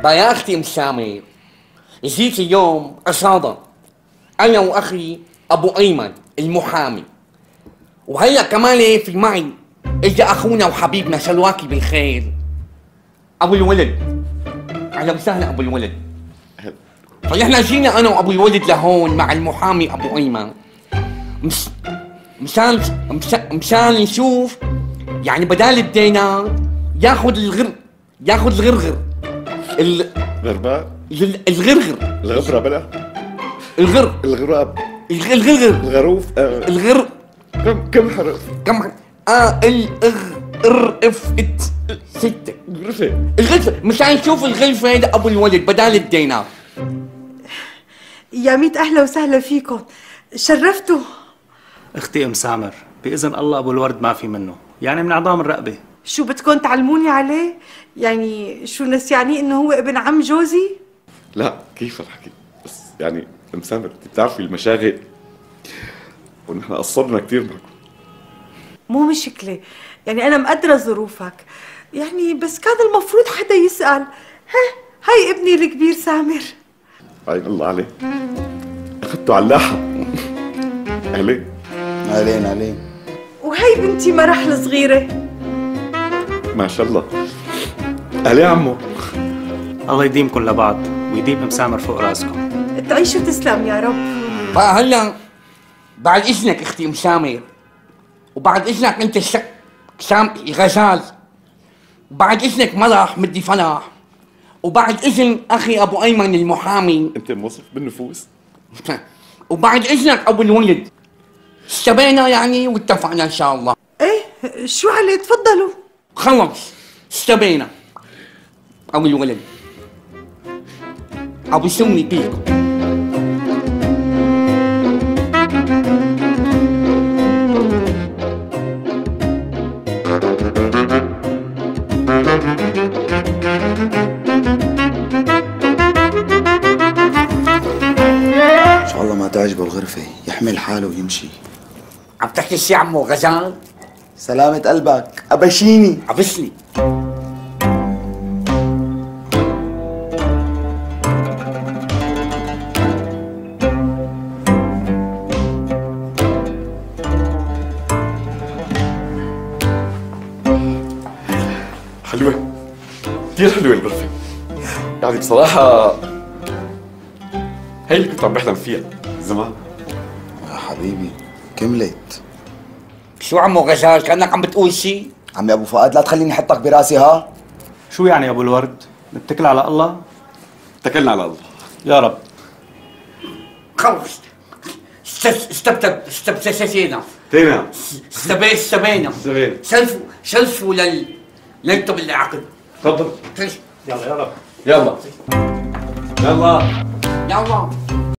يا اختي ام سامر، جيت اليوم قصادة انا واخي ابو ايمن المحامي، وهلا كمان في معي اجا اخونا وحبيبنا سلواكي بالخير ابو الولد. اهلا وسهلا ابو الولد. فنحن جينا انا وابو الولد لهون مع المحامي ابو ايمن مشان نشوف يعني بدال الدينار ياخذ الغرغر غرباء الغرغر الغبرة بلا الغراب الغروف كم حرف؟ كم ستة الغرفة مشان نشوف الغرفة لأبو الولد بدال الدينار. يا ميت أهلا وسهلا فيكم، شرفتوا. اختي ام سامر، باذن الله ابو الورد ما في منه، يعني من عظام الرقبه. شو بدكم تعلموني عليه؟ يعني شو نسياني انه هو ابن عم جوزي؟ لا كيف الحكي، بس يعني ام سامر انت بتعرفي المشاغل ونحن قصرنا كثير معكم. مو مشكلة، يعني أنا مقدرة ظروفك، يعني بس كان المفروض حدا يسأل. هاي ابني الكبير سامر. عين الله عليه، اخذته على اللاحة. اهلين اهلين. وهي بنتي مرح الصغيرة. ما شاء الله. اهلين عمو. الله يديمكم لبعض ويديم ام سامر فوق راسكم. تعيش وتسلم يا رب. فهلا بعد اذنك اختي ام سامر، وبعد اذنك انت غزال، وبعد اذنك مرح مدي فلاح، وبعد اذن اخي ابو ايمن المحامي. انت موصف بالنفوس. وبعد اذنك ابو الولد، اشتبينا يعني واتفقنا ان شاء الله. ايه شو عليه، تفضلوا. خلص اشتبينا ابو الولد، ابو سمي بيكم. ان شاء الله ما تعجبه الغرفة، يحمل حاله ويمشي. عم تحكي شي عمو غزال؟ سلامة قلبك، أبشيني. عبسني. حلوة كثير حلوة الغرفة، يعني بصراحة هي اللي كنت عم بحلم فيها زمان. يا حبيبي كملت. شو عمو غزال، كأنك عم بتقول شي؟ عمي أبو فؤاد لا تخليني أحطك براسي. ها شو يعني ابو الورد؟ نتكل على الله؟ اتكلنا على الله يا رب. خلص استبتسينا تينا استبينا شلفوا للكتب العقد. تفضل. يلا يا رب. يلا يلا